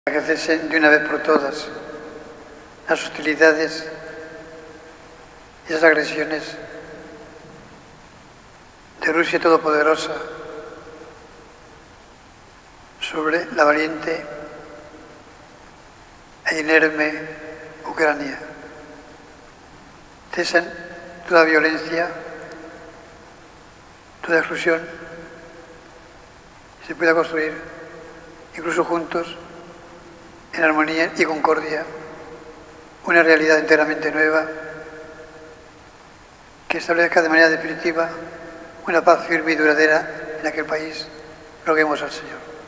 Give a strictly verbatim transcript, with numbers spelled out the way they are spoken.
Que cesen de una vez por todas las hostilidades y las agresiones de Rusia todopoderosa sobre la valiente e inerme Ucrania. Cesen toda violencia, toda exclusión, y se pueda construir, incluso juntos, en armonía y concordia, una realidad enteramente nueva que establezca de manera definitiva una paz firme y duradera en aquel país. Roguemos al Señor.